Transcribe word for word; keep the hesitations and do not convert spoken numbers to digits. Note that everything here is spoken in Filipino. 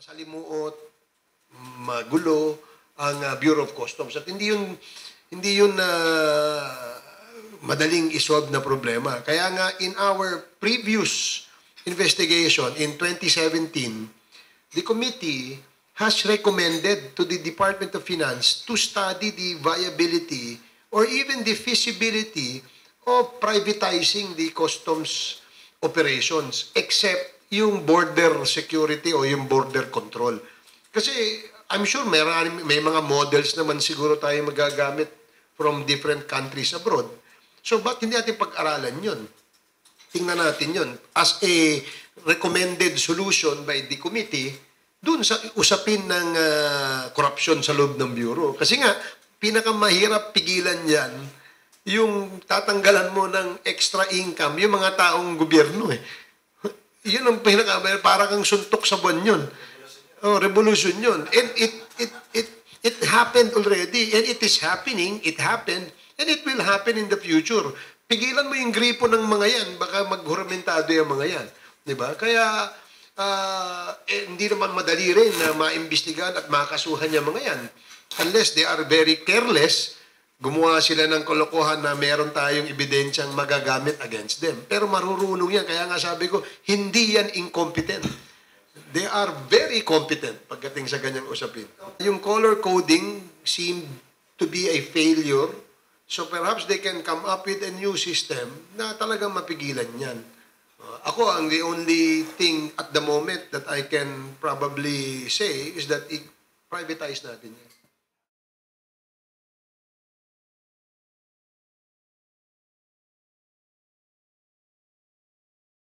masalimuot, magulo ang uh, Bureau of Customs. At hindi yun, hindi yun uh, madaling isolve na problema. Kaya nga, in our previous investigation in twenty seventeen, the committee has recommended to the Department of Finance to study the viability or even the feasibility of privatizing the customs operations except yung border security o yung border control. Kasi I'm sure may, may mga models naman siguro tayo magagamit from different countries abroad. So ba't hindi natin pag-aralan yun? Tingnan natin yun. As a recommended solution by the committee, dun sa usapin ng uh, corruption sa loob ng Bureau. Kasi nga, pinakamahirap pigilan yan, yung tatanggalan mo ng extra income, yung mga taong gobyerno eh. Yun ang pinaka, para kang suntok sa buwan yun. Oh, revolution yun. And it, it, it, it happened already, and it is happening, it happened, and it will happen in the future. Pigilan mo yung gripo ng mga yan, baka maghuramentado yung mga yan. Diba? Kaya, uh, eh, hindi naman madali rin na maimbestigahan at makasuhan yung mga yan. Unless they are very careless, gumawa sila ng kalokohan na meron tayong ebidensyang magagamit against them. Pero marurunong yan. Kaya nga sabi ko, hindi yan incompetent. They are very competent pagdating sa ganyang usapin. Yung color coding seemed to be a failure. So perhaps they can come up with a new system na talagang mapigilan yan. Uh, ako, ang the only thing at the moment that I can probably say is that i-privatize natin yan.